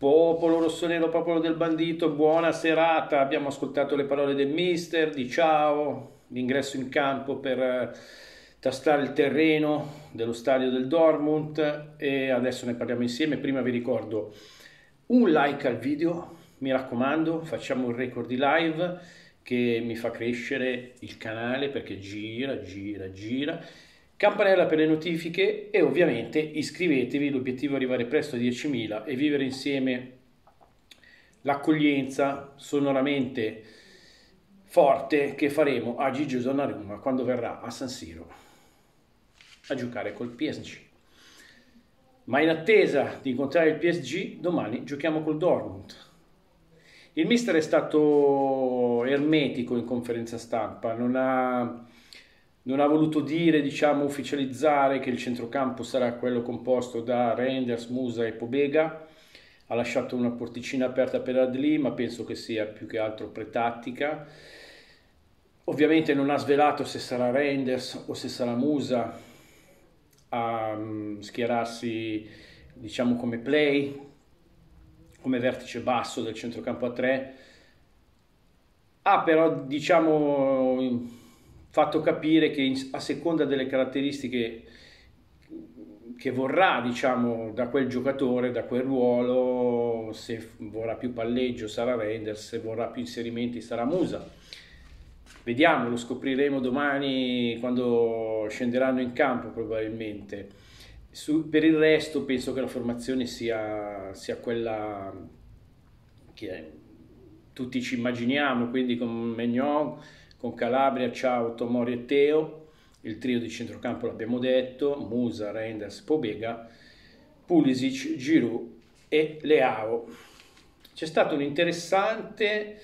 Popolo rossonero, popolo del bandito, buona serata. Abbiamo ascoltato le parole del mister, di ciao, l'ingresso in campo per tastare il terreno dello stadio del Dortmund e adesso ne parliamo insieme. Prima vi ricordo un like al video, mi raccomando, facciamo un record di live che mi fa crescere il canale perché gira, gira, gira. Campanella per le notifiche e ovviamente iscrivetevi, l'obiettivo è arrivare presto a 10.000 e vivere insieme l'accoglienza sonoramente forte che faremo a Gigio Donnarumma quando verrà a San Siro a giocare col PSG. Ma in attesa di incontrare il PSG, domani giochiamo col Dortmund. Il mister è stato ermetico in conferenza stampa, non ha voluto dire, diciamo, ufficializzare che il centrocampo sarà quello composto da Reinders, Musa e Pobega. Ha lasciato una porticina aperta per Adli, ma penso che sia più che altro pretattica. Ovviamente non ha svelato se sarà Reinders o se sarà Musa a schierarsi, diciamo, come play, come vertice basso del centrocampo a 3. Ha però, diciamo, fatto capire che a seconda delle caratteristiche che vorrà, diciamo, da quel giocatore, da quel ruolo, se vorrà più palleggio sarà Reinders, se vorrà più inserimenti sarà Musa. Vediamo, lo scopriremo domani quando scenderanno in campo probabilmente. Per il resto penso che la formazione sia quella che tutti ci immaginiamo, quindi con Maignan, con Calabria, Ciao, Tomori e Teo. Il trio di centrocampo l'abbiamo detto: Musa, Reinders, Pobega, Pulisic, Giroud e Leao. C'è stato un interessante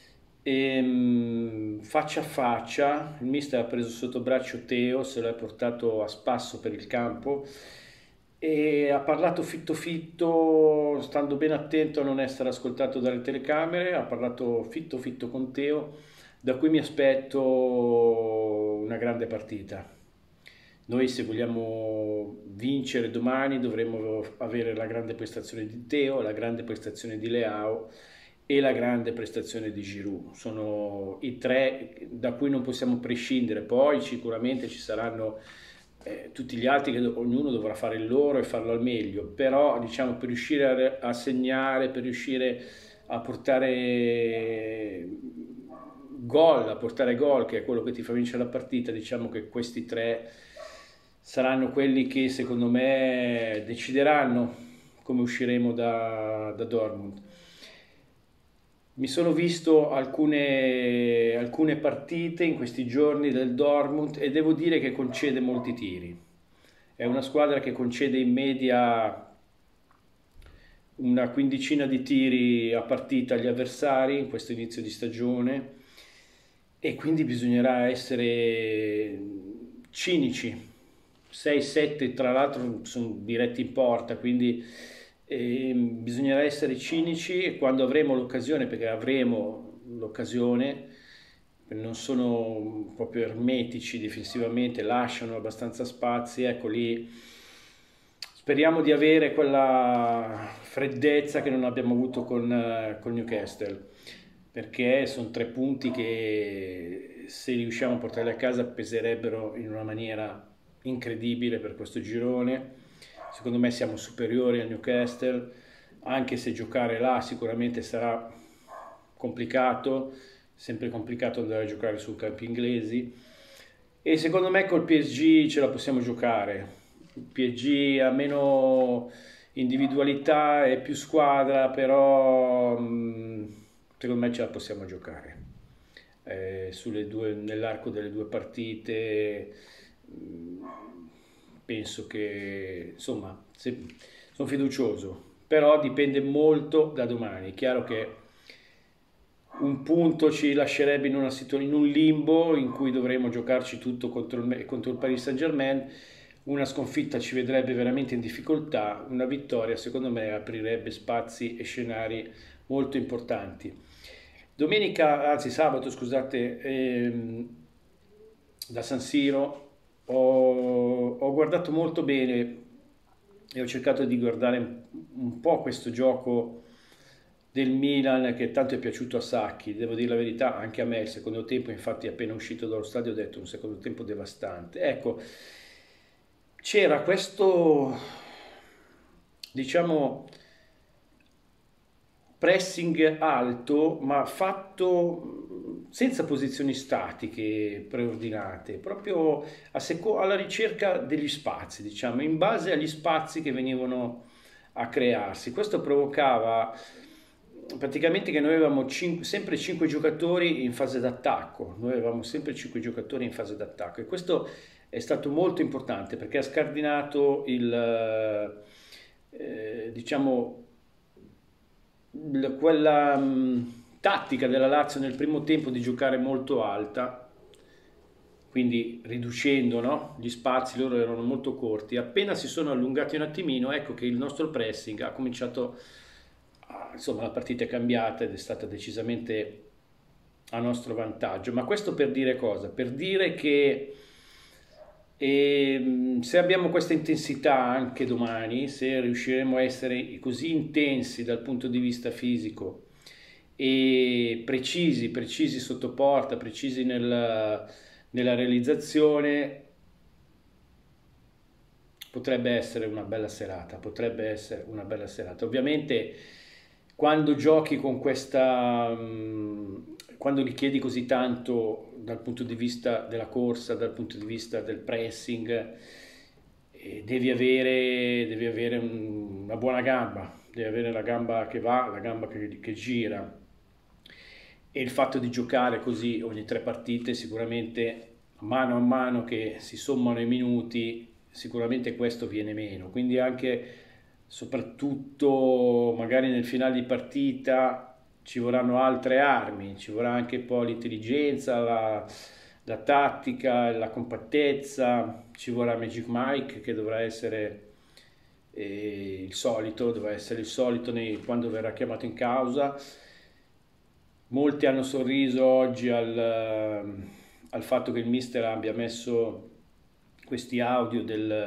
faccia a faccia. Il mister ha preso sotto braccio Teo, se lo è portato a spasso per il campo e ha parlato fitto fitto, stando ben attento a non essere ascoltato dalle telecamere. Ha parlato fitto fitto con Teo, da cui mi aspetto una grande partita. Noi, se vogliamo vincere domani, dovremo avere la grande prestazione di Teo, la grande prestazione di Leao e la grande prestazione di Giroud. Sono i tre da cui non possiamo prescindere. Poi sicuramente ci saranno tutti gli altri che ognuno dovrà fare il loro e farlo al meglio, però diciamo per riuscire a segnare, per riuscire a portare gol, che è quello che ti fa vincere la partita, diciamo che questi tre saranno quelli che secondo me decideranno come usciremo da Dortmund. Mi sono visto alcune partite in questi giorni del Dortmund e devo dire che concede molti tiri. È una squadra che concede in media una quindicina di tiri a partita agli avversari in questo inizio di stagione e quindi bisognerà essere cinici. 6-7 tra l'altro sono diretti in porta, quindi bisognerà essere cinici e quando avremo l'occasione, perché avremo l'occasione, non sono proprio ermetici difensivamente, lasciano abbastanza spazi, ecco lì speriamo di avere quella freddezza che non abbiamo avuto con Newcastle, perché sono 3 punti che se riusciamo a portarli a casa peserebbero in una maniera incredibile per questo girone. Secondo me siamo superiori al Newcastle, anche se giocare là sicuramente sarà complicato, sempre complicato andare a giocare su campi inglesi. E secondo me col PSG ce la possiamo giocare. Il PSG ha meno individualità e più squadra, però secondo me ce la possiamo giocare. Nell'arco delle 2 partite penso che, insomma, sono fiducioso, però dipende molto da domani. È chiaro che un punto ci lascerebbe in un limbo in cui dovremo giocarci tutto contro il Paris Saint-Germain. Una sconfitta ci vedrebbe veramente in difficoltà, una vittoria secondo me aprirebbe spazi e scenari molto importanti. Sabato, scusate, da San Siro ho guardato molto bene e ho cercato di guardare un po' questo gioco del Milan che tanto è piaciuto a Sacchi, devo dire la verità, anche a me il secondo tempo, infatti appena uscito dallo stadio ho detto un secondo tempo devastante. Ecco, c'era questo, diciamo, pressing alto, ma fatto senza posizioni statiche preordinate, proprio alla ricerca degli spazi, diciamo, in base agli spazi che venivano a crearsi. Questo provocava praticamente che noi avevamo sempre 5 giocatori in fase d'attacco, noi avevamo sempre 5 giocatori in fase d'attacco e questo è stato molto importante perché ha scardinato diciamo, quella tattica della Lazio nel primo tempo di giocare molto alta, quindi riducendo, no, gli spazi, loro erano molto corti. Appena si sono allungati un attimino, ecco che il nostro pressing ha cominciato, insomma la partita è cambiata ed è stata decisamente a nostro vantaggio. Ma questo per dire cosa? Per dire che se abbiamo questa intensità anche domani, se riusciremo a essere così intensi dal punto di vista fisico e precisi sotto porta, precisi nella realizzazione, potrebbe essere una bella serata, potrebbe essere una bella serata. Ovviamente quando giochi con questa, quando richiedi così tanto dal punto di vista della corsa, dal punto di vista del pressing, devi avere una buona gamba, devi avere la gamba che va, la gamba che gira. E il fatto di giocare così ogni 3 partite, sicuramente mano a mano che si sommano i minuti, sicuramente questo viene meno. Quindi anche, soprattutto magari nel finale di partita, ci vorranno altre armi, ci vorrà anche poi l'intelligenza, la tattica, la compattezza, ci vorrà Magic Mike che dovrà essere il solito, dovrà essere il solito quando verrà chiamato in causa. Molti hanno sorriso oggi al fatto che il mister abbia messo questi audio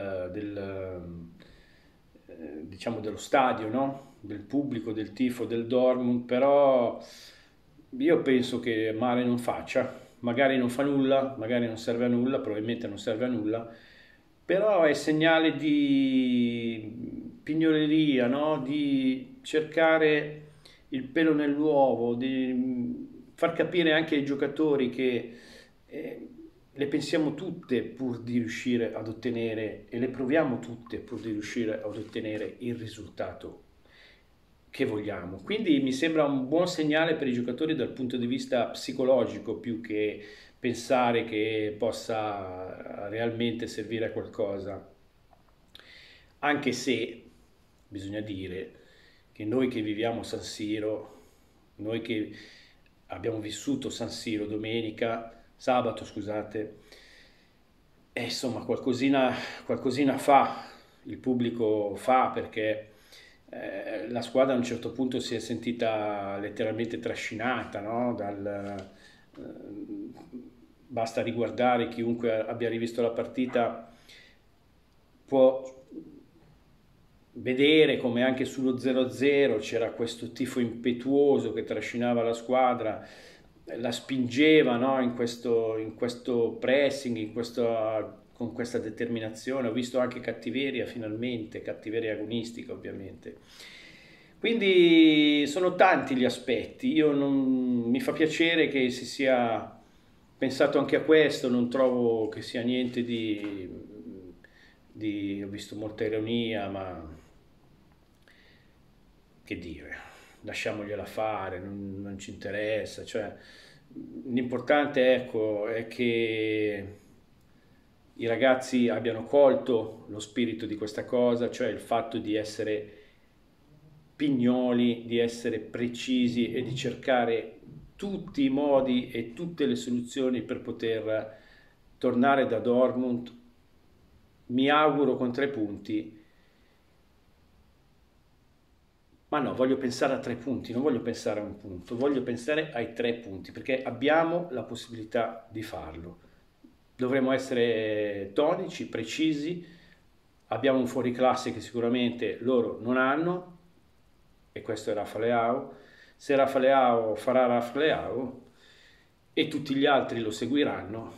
diciamo dello stadio, no? Del pubblico, del tifo, del Dortmund, però io penso che male non faccia, magari non fa nulla, magari non serve a nulla, probabilmente non serve a nulla, però è segnale di pignoleria, no? Di cercare il pelo nell'uovo, di far capire anche ai giocatori che le pensiamo tutte pur di riuscire ad ottenere, e le proviamo tutte pur di riuscire ad ottenere il risultato che vogliamo. Quindi mi sembra un buon segnale per i giocatori dal punto di vista psicologico, più che pensare che possa realmente servire a qualcosa. Anche se bisogna dire che noi che viviamo San Siro, noi che abbiamo vissuto San Siro sabato, scusate, e insomma qualcosina fa, il pubblico fa perché la squadra a un certo punto si è sentita letteralmente trascinata, no? Basta riguardare, chiunque abbia rivisto la partita può vedere come anche sullo 0-0 c'era questo tifo impetuoso che trascinava la squadra, la spingeva, no? In questo pressing, con questa determinazione. Ho visto anche cattiveria finalmente, cattiveria agonistica ovviamente. Quindi sono tanti gli aspetti, mi fa piacere che si sia pensato anche a questo, non trovo che sia niente ho visto molta ironia, ma che dire, lasciamogliela fare, non ci interessa, cioè, l'importante ecco, è che i ragazzi abbiano colto lo spirito di questa cosa, cioè il fatto di essere pignoli, di essere precisi e di cercare tutti i modi e tutte le soluzioni per poter tornare da Dortmund, mi auguro con 3 punti. Ma no, voglio pensare a 3 punti, non voglio pensare a un punto, voglio pensare ai 3 punti, perché abbiamo la possibilità di farlo. Dovremo essere tonici, precisi, abbiamo un fuoriclasse che sicuramente loro non hanno, e questo è Rafa Leao, se Rafa Leao farà Rafa Leao e tutti gli altri lo seguiranno,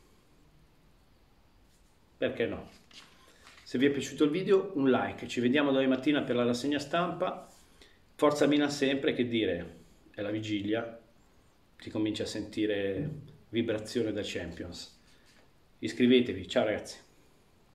perché no? Se vi è piaciuto il video, un like, ci vediamo domani mattina per la rassegna stampa. Forza Milan sempre, che dire, è la vigilia, si comincia a sentire vibrazione da Champions. Iscrivetevi, ciao ragazzi.